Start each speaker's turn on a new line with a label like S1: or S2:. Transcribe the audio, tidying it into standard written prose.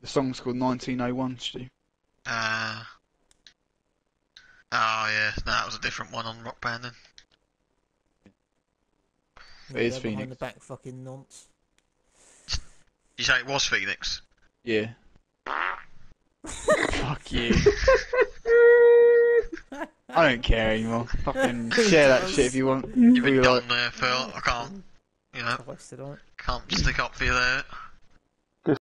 S1: The song's called 1901, Stu.
S2: Oh yeah, no, that was a different one on Rock Band then.
S1: It is
S3: They're
S1: Phoenix.
S3: behind the back fucking nonce.
S2: You say it was Phoenix?
S1: Yeah. Fuck you. I don't care anymore. Fucking share that shit if you want.
S2: You've been
S1: Really
S2: done
S1: like-
S2: there, Phil. I can't, you know,
S3: Wasted on it.
S2: can't stick up for you there.